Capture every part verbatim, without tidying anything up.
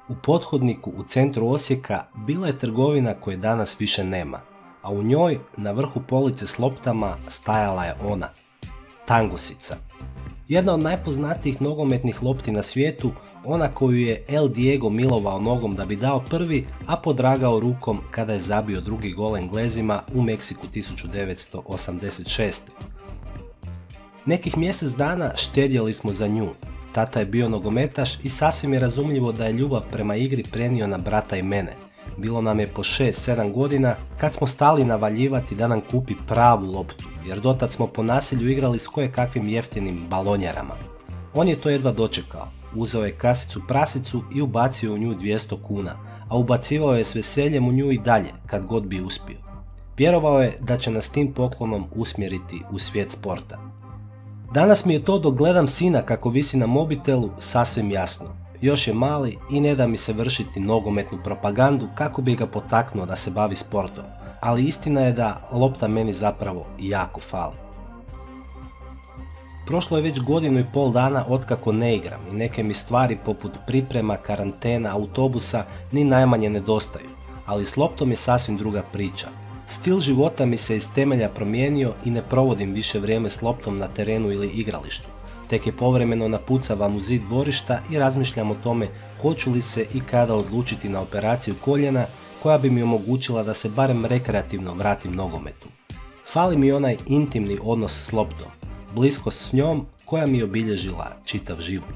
U pothodniku u centru Osijeka bila je trgovina koje danas više nema, a u njoj na vrhu police s loptama stajala je ona, tangosica. Jedna od najpoznatijih nogometnih lopti na svijetu, ona koju je El Diego milovao nogom da bi dao prvi, a podragao rukom kada je zabio drugi gol Englezima u Meksiku tisuću devetsto osamdeset šeste. Nekih mjesec dana štedjeli smo za nju. Tata je bio nogometaš i sasvim je razumljivo da je ljubav prema igri prenio na brata i mene. Bilo nam je po šest sedam godina kad smo stali navaljivati da nam kupi pravu loptu, jer dotad smo po naselju igrali s kojekakvim jeftinim balonjerama. On je to jedva dočekao, uzeo je kasicu prasicu i ubacio u nju dvjesto kuna, a ubacivao je s veseljem u nju i dalje kad god bi uspio. Vjerovao je da će nas tim poklonom usmjeriti u svijet sporta. Danas mi je to dok gledam sina kako visi na mobitelu sasvim jasno. Još je mali i ne da mi se vršiti nogometnu propagandu kako bi ga potaknuo da se bavi sportom, ali istina je da lopta meni zapravo jako fali. Prošlo je već godinu i pol dana otkako ne igram i neke mi stvari poput priprema, karantena, autobusa ni najmanje nedostaju, ali s loptom je sasvim druga priča. Stil života mi se iz temelja promijenio i ne provodim više vrijeme s loptom na terenu ili igralištu. Tek je povremeno napucavam u zid dvorišta i razmišljam o tome hoću li se i kada odlučiti na operaciju koljena koja bi mi omogućila da se barem rekreativno vratim nogometu. Fali mi onaj intimni odnos s loptom, bliskost s njom koja mi je obilježila čitav život.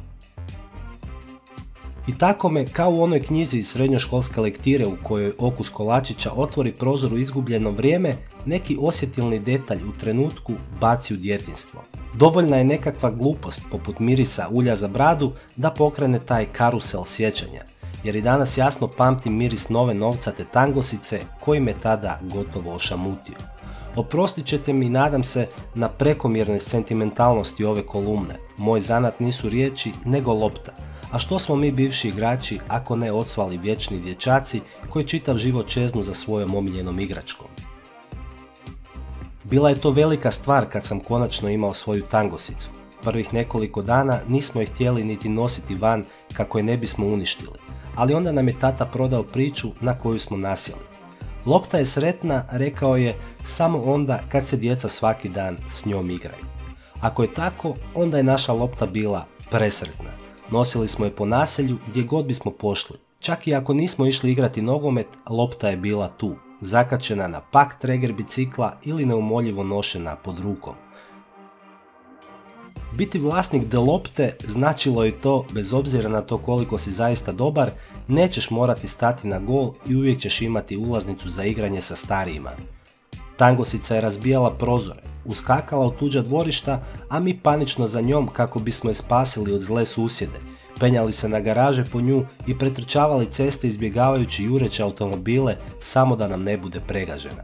I tako me, kao u onoj knjizi iz srednjoškolske lektire u kojoj okus kolačića otvori prozor u izgubljeno vrijeme, neki osjetilni detalj u trenutku baci u djetinjstvo. Dovoljna je nekakva glupost poput mirisa ulja za bradu da pokrene taj karusel sjećanja, jer i danas jasno pamtim miris nove novcate tangosice koji me tada gotovo ošamutio. Oprostit ćete mi, nadam se, na prekomjernoj sentimentalnosti ove kolumne. Moj zanat nisu riječi, nego lopta. A što smo mi bivši igrači ako ne odsvali vječni dječaci koji čitav život čeznu za svojom omiljenom igračkom? Bila je to velika stvar kad sam konačno imao svoju tangosicu. Prvih nekoliko dana nismo je htjeli niti nositi van kako je ne bismo uništili, ali onda nam je tata prodao priču na koju smo nasjeli. Lopta je sretna, rekao je, samo onda kad se djeca svaki dan s njom igraju. Ako je tako, onda je naša lopta bila presretna. Nosili smo je po naselju gdje god bismo pošli. Čak i ako nismo išli igrati nogomet, lopta je bila tu, zakačena na pak treger bicikla ili neumoljivo nošena pod rukom. Biti vlasnik de lopte značilo je to, bez obzira na to koliko si zaista dobar, nećeš morati stati na gol i uvijek ćeš imati ulaznicu za igranje sa starijima. Tangosica je razbijala prozore, uskakala u tuđa dvorišta, a mi panično za njom kako bismo je spasili od zle susjede, penjali se na garaže po nju i pretrčavali ceste izbjegavajući jureće automobile samo da nam ne bude pregažena.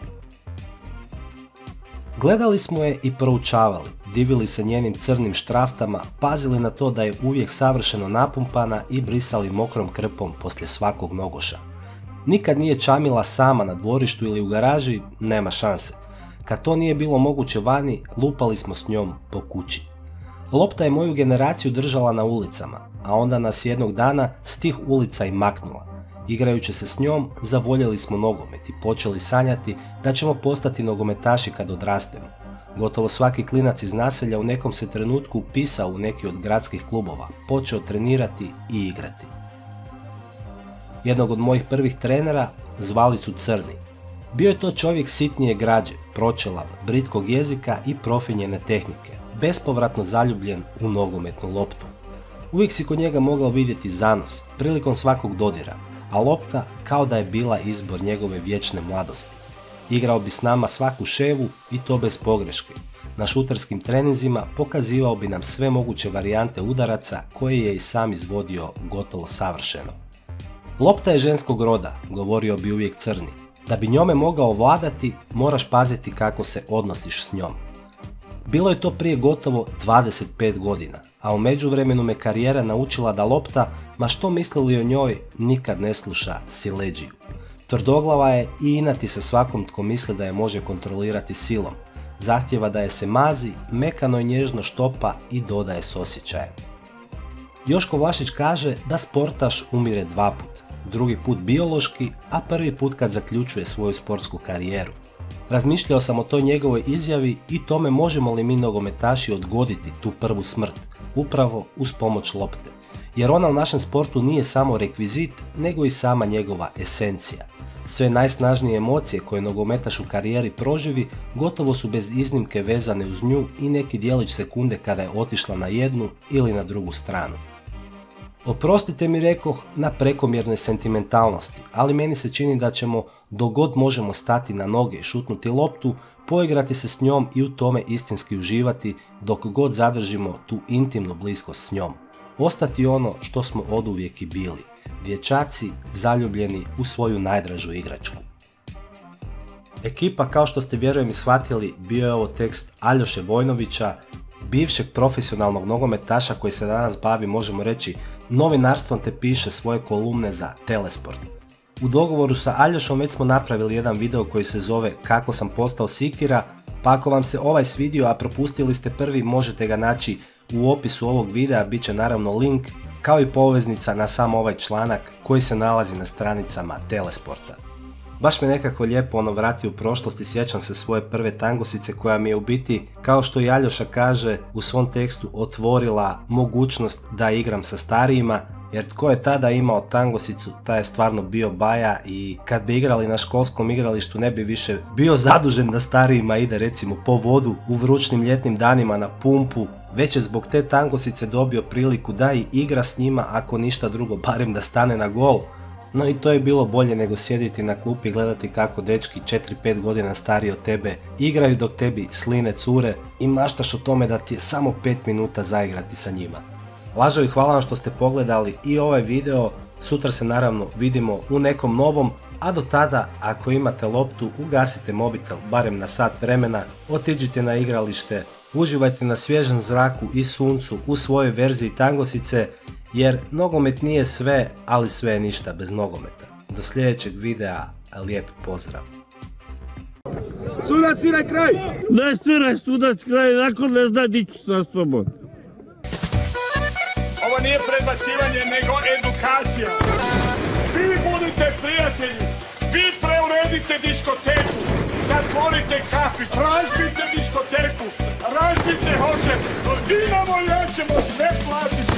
Gledali smo je i proučavali, divili se njenim crnim štraftama, pazili na to da je uvijek savršeno napumpana i brisali mokrom krpom poslije svakog nogoša. Nikad nije čamila sama na dvorištu ili u garaži, nema šanse. Kad to nije bilo moguće vani, lupali smo s njom po kući. Lopta je moju generaciju držala na ulicama, a onda nas jednog dana s tih ulica i maknula. Igrajući se s njom, zavoljeli smo nogomet i počeli sanjati da ćemo postati nogometaši kad odrastemo. Gotovo svaki klinac iz naselja u nekom se trenutku upisao u neki od gradskih klubova, počeo trenirati i igrati. Jednog od mojih prvih trenera zvali su Crni. Bio je to čovjek sitnije građe, pročelav, britkog jezika i profinjene tehnike, bespovratno zaljubljen u nogometnu loptu. Uvijek si kod njega mogao vidjeti zanos, prilikom svakog dodira, a lopta kao da je bila izbor njegove vječne mladosti. Igrao bi s nama svaku ševu i to bez pogreške. Na šuterskim treninzima pokazivao bi nam sve moguće varijante udaraca koje je i sam izvodio gotovo savršeno. Lopta je ženskog roda, govorio bi uvijek Crni. Da bi njome mogao vladati, moraš paziti kako se odnosiš s njom. Bilo je to prije gotovo dvadeset pet godina, a u međuvremenu me karijera naučila da lopta, ma što mislili o njoj, nikad ne sluša sileđiju. Tvrdoglava je i inati sa svakom tko misli da je može kontrolirati silom. Zahtjeva da je se mazi, mekano i nježno štopa i dodaje s osjećajem. Joško Vlašić kaže da sportaš umire dva put, drugi put biološki, a prvi put kad zaključuje svoju sportsku karijeru. Razmišljao sam o toj njegovoj izjavi i tome možemo li mi nogometaši odgoditi tu prvu smrt, upravo uz pomoć lopte. Jer ona u našem sportu nije samo rekvizit, nego i sama njegova esencija. Sve najsnažnije emocije koje nogometaš u karijeri proživi gotovo su bez iznimke vezane uz nju i neki dijelić sekunde kada je otišla na jednu ili na drugu stranu. Oprostite mi, rekoh, na prekomjernoj sentimentalnosti, ali meni se čini da ćemo, dok god možemo stati na noge i šutnuti loptu, poigrati se s njom i u tome istinski uživati dok god zadržimo tu intimnu bliskost s njom. Ostati ono što smo oduvijek i bili, dječaci zaljubljeni u svoju najdražu igračku. Ekipa, kao što ste vjerujem i shvatili, bio je ovo tekst Aljoše Vojnovića, bivšeg profesionalnog nogometaša koji se danas bavi, možemo reći, novinarstvom te piše svoje kolumne za Telesport. U dogovoru sa Aljošom već smo napravili jedan video koji se zove Kako sam postao sikira, pa ako vam se ovaj svidio, a propustili ste prvi, možete ga naći u opisu ovog videa, bit će naravno link, kao i poveznica na sam ovaj članak koji se nalazi na stranicama Telesporta. Baš me nekako lijepo ono vrati u prošlost i sjećam se svoje prve tangosice koja mi je u biti, kao što i Aljoša kaže u svom tekstu, otvorila mogućnost da igram sa starijima, jer tko je tada imao tangosicu, taj je stvarno bio baja i kad bi igrali na školskom igralištu ne bi više bio zadužen da starijima ide recimo po vodu u vrućnim ljetnim danima na pumpu, već je zbog te tangosice dobio priliku da i igra s njima, ako ništa drugo barem da stane na gol. No i to je bilo bolje nego sjediti na klupi i gledati kako dečki četiri pet godina stariji od tebe igraju dok tebi sline cure i maštaš o tome da ti je samo pet minuta zaigrati sa njima. Lažovi, hvala vam što ste pogledali i ovaj video, sutra se naravno vidimo u nekom novom, a do tada ako imate loptu ugasite mobitel barem na sat vremena, otiđite na igralište, uživajte na svježem zraku i suncu u svojoj verziji tangosice, jer nogomet nije sve, ali sve je ništa bez nogometa. Do sljedećeg videa, lijep pozdrav. Sudac, sviraj kraj! Ne sviraj sudac kraj, nakon ne zna dići sa sobom. Ovo nije predbacivanje, nego edukacija. Vi budite prijatelji, vi preuredite diskoteku, zatvorite kafić, razbite diskoteku, razbite hotel, Dinamo ja ćemo sve platiti.